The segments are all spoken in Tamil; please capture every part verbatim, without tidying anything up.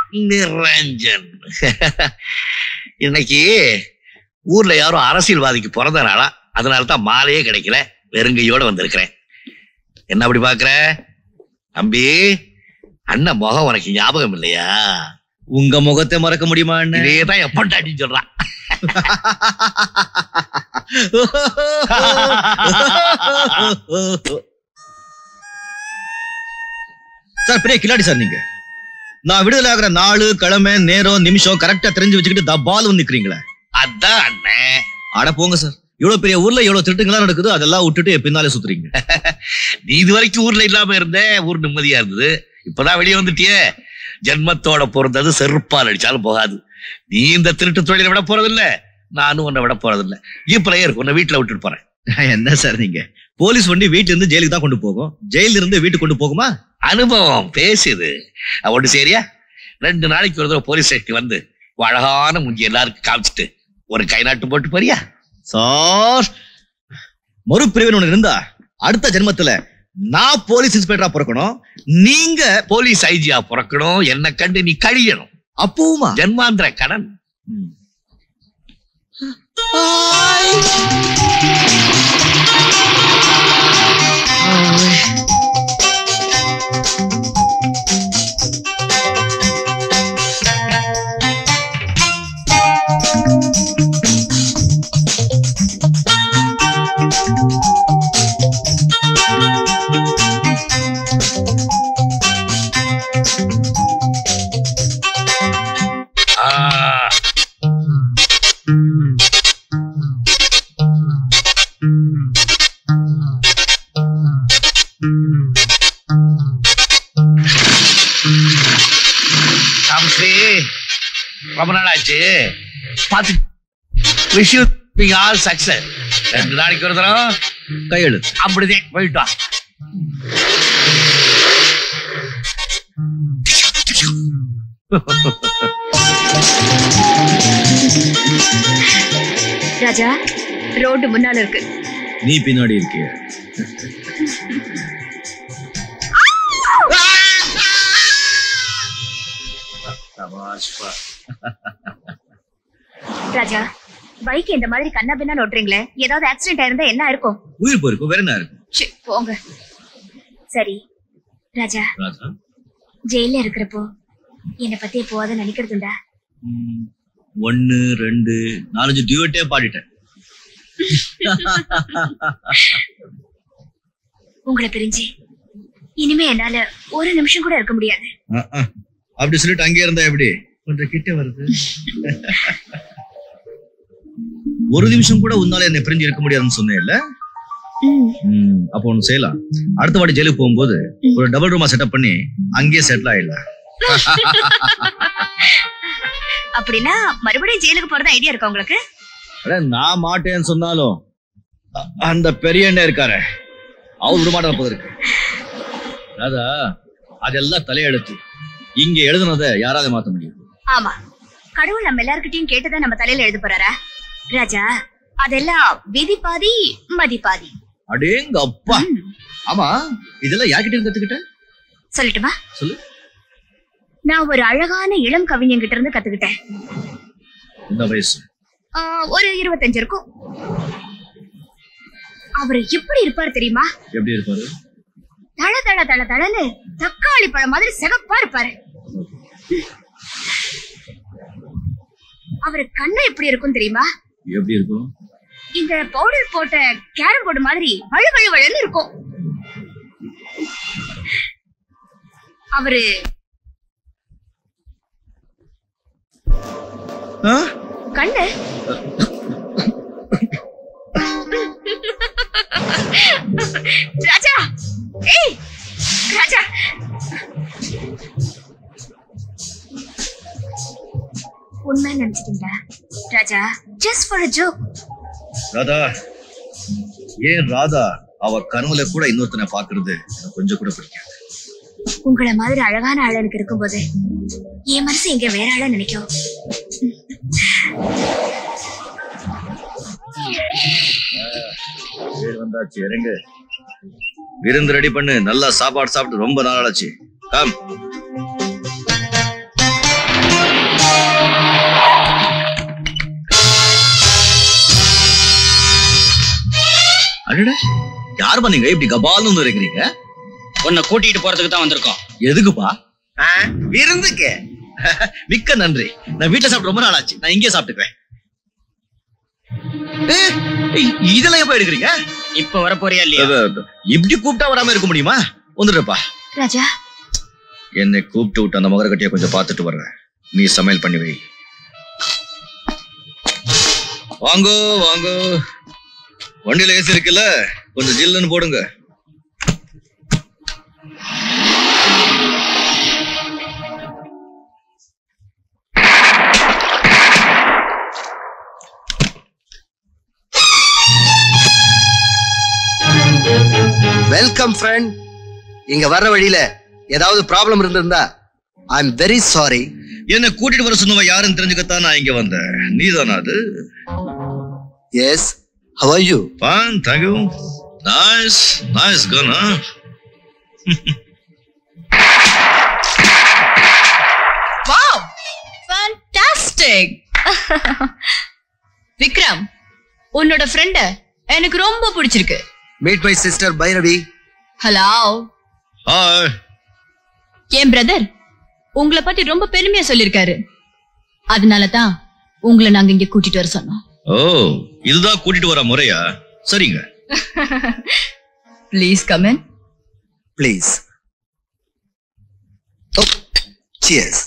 நிரஞ்சன். இன்னைக்கு ஊர்ல யாரும் அரசியல்வாதிக்கு பிறந்த நாளா, அதனாலதான் மாலையே கிடைக்கல, வெறுங்கையோட வந்திருக்கிறேன். என்ன அப்படி பாக்குற தம்பி? அண்ணன் முகம் உனக்கு ஞாபகம் இல்லையா? உங்க முகத்தை மறக்க முடியுமா? இதேதான் எப்பட்டாட்டி சொல்றான். சார் பெரிய கிளாடி சார் நீங்க. நான் விடுதலை ஆகிற நாலு கிழமை நேரம் நிமிஷம் கரெக்டா தெரிஞ்சு வச்சுக்கிட்டு தபால் வந்து நிக்கிறீங்களே. அதான் அண்ணன். ஆட போங்க சார். இவ்வளவு பெரிய ஊர்ல எவ்வளவு திருட்டுங்களா நடக்குது, அதெல்லாம் விட்டுட்டு பின்னாலே சுத்துறீங்க. நீ இது வரைக்கும் ஊர்ல இல்லாம இருந்த, ஊர் நிம்மதியா இருந்தது. இப்பதான் வெளியே வந்துட்டியே. ஜென்மத்தோட பிறந்தது செருப்பால் அடிச்சாலும் போகாது. நீ இந்த திருட்டு தொழிலை விட போறது இல்ல, நானும் உன்னை விட போறது இல்ல. இப்ப இருக்கு, உன்னை வீட்டுல விட்டுட்டு போறேன். என்ன சார் நீங்க? போலீஸ் வண்டி வீட்டுல இருந்து ஜெயிலுக்கு தான் கொண்டு போகும், ஜெயில இருந்து வீட்டுக்கு கொண்டு போகுமா? அனுபவம் பேசுது. ஒன்று சரியா, ரெண்டு நாளைக்கு ஒரு தடவை போலீஸ் ஸ்டேஷன் வந்து அழகான முஞ்சி எல்லாருக்கும் காமிச்சிட்டு ஒரு கை நாட்டு போட்டு போறியா? சார் மறுபிரிவின் ஒண்ணு இருந்தா அடுத்த ஜென்மத்துல நான் போலீஸ் இன்ஸ்பெக்டரா பிறக்கணும், நீங்க போலீஸ் ஐஜியா பிறக்கணும். என்ன கண்டு நீ கழியணும். அப்பவுமா ஜென்மாந்திர கடன். ரொம்ப நாளாச்சு பார்த்து. Wish you all success. ரெண்டு நாளைக்கு ஒரு தரம் கையெழுத்து. அப்படிதான் போயிட்டா. ராஜா, ரோடு முன்னால இருக்கு, நீ பின்னாடி இருக்கிய. ராஜா, பைக் இந்த மாதிரி கண்ணா பின்னா நோட்டுறீங்களே, ஏதாவது ஆக்சிடென்ட் ஆயிருந்தா என்ன இருக்கும்? உயிர் போயிருக்கும், வேற என்ன இருக்கும்? போங்க. சரி ராஜா, ஜெயில இருக்கிறப்போ என்ன பத்தி எப்போவாத நினைக்கிறதுண்டா? ஒன்னு ரெண்டு நாலஞ்சு டியூட்டே பாடிட்டேன். உங்களை பிரிஞ்சு இனிமே என்னால ஒரு நிமிஷம் கூட இருக்க முடியாது. அப்படி சொல்லிட்டு அங்கே இருந்தா எப்படி? கொஞ்சம் கிட்ட வருது. ஒரு நிமிஷம் கூட உன்னால என்ன பிரிஞ்சு இருக்க முடியாதுன்னு சொன்னேன்ல. அப்போ ஒண்ணு செய்யலாம். அடுத்த வாட்டி ஜெயிலுக்கு போகும்போது ஒரு டபுள் ரூமா செட்டப் பண்ணி அங்கேயே செட்டில் ஆயிடலாம். அப்படின்னா மறுபடியும் ஜெயிலுக்கு போறது ஐடியா இருக்கா உங்களுக்கு? நான் மாட்டேன்னு சொன்னாலும் அந்த பெரிய அண்ணன் இருக்காரு, அவர் விட மாட்டா போது இருக்கு. ராதா, அதெல்லாம் தலையெழுத்து. இங்க எழுதுனத யாராவது மாத்த முடியும்? ஆமா, கடவுள் நம்ம எல்லார்கிட்டயும் கேட்டுதான் நம்ம தலையில எழுத போறாரா? ராஜா, அதெல்லாம் விதி பாதி மதி பாதி. அடேங்க அப்பா. ஆமா, இதெல்லாம் யார்கிட்ட இருந்து கத்துக்கிட்ட? சொல்லட்டுமா? சொல்லு. நான் ஒரு அழகான இளம் கவிஞன் கிட்ட இருந்து கத்துக்கிட்டேன். இந்த வயசு ஒரு இருபத்தஞ்சு இருக்கும். அவரு எப்படி இருப்பாரு தெரியுமா? எப்படி இருப்பாரு? தள தள தள தளன்னு தக்காளி பழம் மாதிரி சிகப்பா இருப்பாரு. அவரு கண்ணு எப்படி இருக்கும் தெரியுமா? எப்படி இருக்கும்? இந்த பவுடர் போட்ட கேரம் போர்டு மாதிரி வழு வழு வழுன்னு இருக்கும். அவரு கண்ணு ராஜா, ஏய் ராஜா, உண்மை நினைச்சிட்டீங்களா Raja? Just for a joke. Radha, ஏன் ராதா அவ கனவுல கூட இன்னொருத்தனை பாக்குறது எனக்கு கொஞ்சம் கூட பிடிக்காது. உங்களை மாதிரி அழகான ஆள் எனக்கு இருக்கும்போது என் மனசு இங்க வேற ஆள நினைக்கும். வந்தாச்சு, இறங்கு. விருந்து ரெடி பண்ணு, நல்லா சாப்பாடு சாப்பிட்டு ரொம்ப நாளாச்சு. கம். அடடா, யார் பண்ணீங்க இப்படி கபால்னு வந்து இருக்கிறீங்க? உன்னை கூட்டிட்டு போறதுக்கு தான் வந்திருக்கோம். எதுக்குப்பா? விருந்துக்கு. மிக்க நன்றி. நான் வீட்டுல சாப்பிட்டு ரொம்ப நாள் ஆச்சு. நான் இங்கே சாப்பிட்டுக்கிறேன். இதெல்லாம் எப்ப எடுக்கிறீங்க? இப்ப வர போறியா இல்லையா? இப்படி கூப்பிட்டா வராம இருக்க முடியுமா? வந்துடுறப்பா. ராஜா, என்னை கூப்பிட்டு விட்டு அந்த மகர கட்டிய கொஞ்சம் பார்த்துட்டு வர்றேன். நீ சமையல் பண்ணி வை. வாங்கோ வாங்கோ. வண்டியில ஏசி இருக்குல்ல, கொஞ்சம் ஜில்லுன்னு போடுங்க. Welcome friend. இங்க வர்ற வழியில ஏதாவது ப்ராப்ளம் இருந்திருந்தா ஐ எம் வெரி சாரி. என்ன கூட்டிட்டு வர சொன்னவ யாருன்னு தெரிஞ்சுக்கத்தான் நான் இங்க வந்தேன். நீதானா அது? Yes. How are you? Fine, thank you. Nice, nice gun, huh? Wow, fantastic. Vikram, உன்னோட ஃப்ரெண்ட எனக்கு ரொம்ப பிடிச்சிருக்கு. Meet my sister Bhairavi. Hello. Hi. என் பிரதர் உங்களை பத்தி ரொம்ப பெருமையா சொல்லிருக்காரு. அதனாலதான் உங்களை நாங்க இங்க கூட்டிட்டு வர சொன்னோம். ஓ, இதுதான் கூட்டிட்டு வர முறையா? சரிங்க. Please come in. Please. Oh, cheers.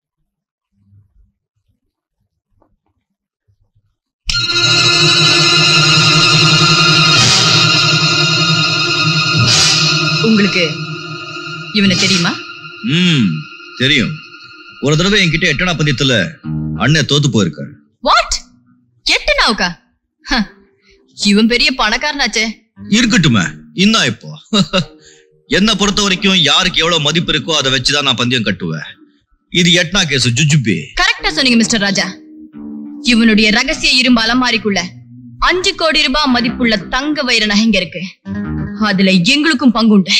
உங்களுக்கு இவனை தெரியுமா? ம், தெரியும். ஒரு தடவை என்கிட்ட எட்டனா பந்தயத்துல அண்ணன் தோத்து போயிருக்க. வாட்? எட்டனாவுக்கா? இவன் பெரிய பணக்காரனாச்சே. இருக்கட்டுமே, இன்னும் இப்போ என்ன பொறுத்த வரைக்கும் யாருக்கு எவ்வளவு மதிப்பு இருக்கோ அதை வச்சுதான் நான் பந்தயம் கட்டுவேன். இது எட்னா கேஸ் ஜுஜுபி. கரெக்டா சொன்னீங்க மிஸ்டர் ராஜா. இவனுடைய ரகசிய இரும்பு அலமாரிக்குள்ள அஞ்சு கோடி ரூபாய் மதிப்புள்ள தங்க வைர நகைங்க இருக்கு. அதுல எங்களுக்கும் பங்குண்டு.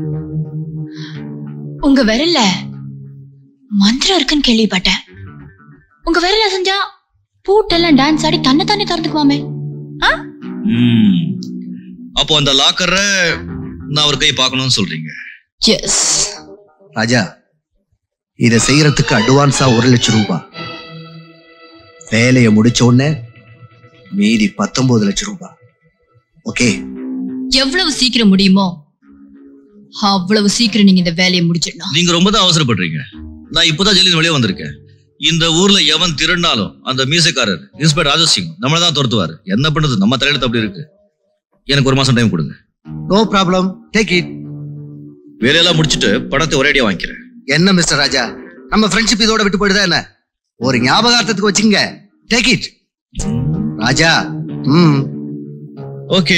உங்க விரல்ல மந்திரம் இருக்குன்னு கேள்விப்பட்டேன். உங்க விரல்ல செஞ்சா பூட்டெல்லாம் டான்ஸ் ஆடி தன்னை தானே திறந்துக்குவாமே. அப்போ அந்த லாக்கர நான் ஒரு கை பார்க்கணும்னு சொல்றீங்க? எஸ். ராஜா, இத செய்யறதுக்கு அட்வான்ஸா ஒரு லட்சம் ரூபாய், வேலையை முடிச்ச உடனே மீதி பத்தொன்பது லட்சம் ரூபாய். ஓகே? எவ்வளவு சீக்கிரம் முடியுமோ அவ்வளவு சீக்கிரம் நீங்க இந்த வேலையை முடிச்சிடணும். நீங்க ரொம்ப தான் அவசரப்படுறீங்க. நான் இப்பதான் ஜெயிலின் வெளியே வந்திருக்கேன். இந்த ஊர்ல எவன் திருடினாலும் அந்த மியூசிக்காரர் இன்ஸ்பெக்டர் ராஜசிங் நம்மளதான் துரத்துவாரு. என்ன பண்றது, நம்ம தலையெழுத்து அப்படி இருக்கு. எனக்கு ஒரு மாசம் டைம் கொடுங்க. No problem, take it. வேலையெல்லாம் முடிச்சிட்டு பணத்தை ஒரேடியா வாங்கிக்கிறேன். என்ன மிஸ்டர் ராஜா, நம்ம ஃப்ரெண்ட்ஷிப் இதோட விட்டு போயிடுதா என்ன? ஒரு ஞாபகார்த்தத்துக்கு வச்சுங்க. Take it Raja. ம், ஓகே.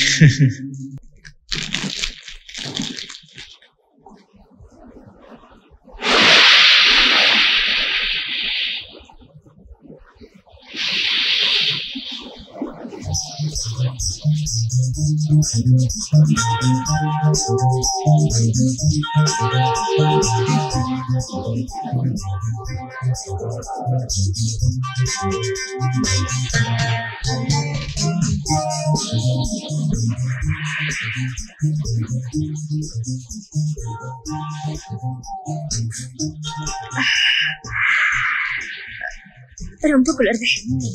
ரொம்ப குளிர்து.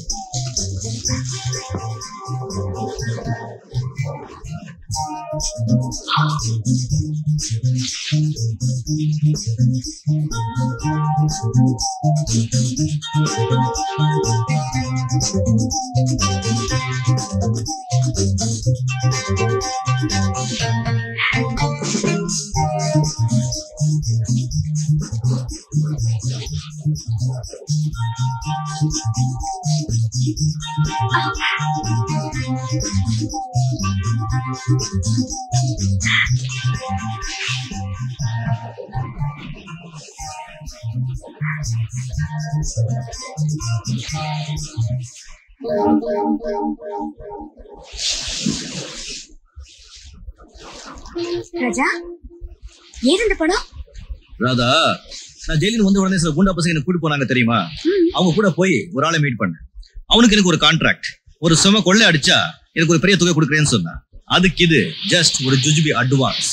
ராஜா, ஏன் இந்த படம்? ராதா, நான் ஜெயிலில் வந்து உடனே சில குண்டா பசங்க என்ன கூட்டு போனாங்க தெரியுமா? அவங்க கூட போய் ஒரு ஆளை மீட் பண்ணேன். அவனுக்கு எனக்கு ஒரு கான்ட்ராக்ட், ஒரு சும கொள்ளை அடிச்சா எனக்கு ஒரு பெரிய தொகை கொடுக்குறேன்னு சொன்னான். அதுக்கு இது ஜஸ்ட் ஒரு ஜுஜுபி அட்வான்ஸ்.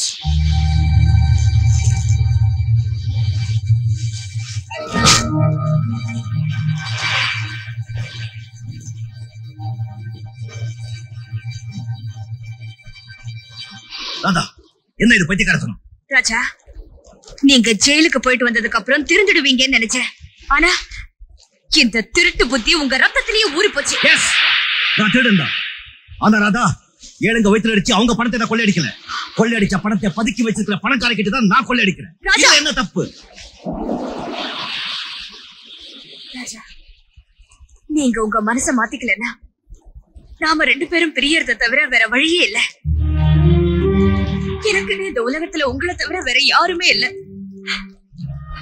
ராதா, என்ன இது பைத்தியக்காரத்தனம்? ராஜா, நீங்க ஜெயிலுக்கு போயிட்டு வந்ததுக்கு அப்புறம் திருந்துடுவீங்கன்னு நினைச்சேன். ஆனா இந்த திருட்டு புத்தி உங்க ரத்தத்திலேயே ஊறி போச்சு. எஸ், நான் திருடன் தான். ஆனா ராதா, ஏழுங்க வயிற்றுல அடிச்சு அவங்க பணத்தை நான் கொள்ளையடிக்கல. கொள்ளையடிச்ச பணத்தை பதுக்கி வச்சிருக்கிற பணக்கார கிட்ட தான் நான் கொள்ளையடிக்கிறேன். ராஜா, என்ன தப்பு? ராஜா, நீங்க உங்க மனச மாத்திக்கலன்னா நாம ரெண்டு பேரும் பிரியறத தவிர வேற வழியே இல்ல. எனக்கு இந்த உலகத்துல உங்களை தவிர வேற யாருமே இல்ல.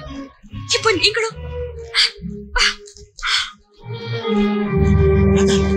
இப்ப நீங்களும்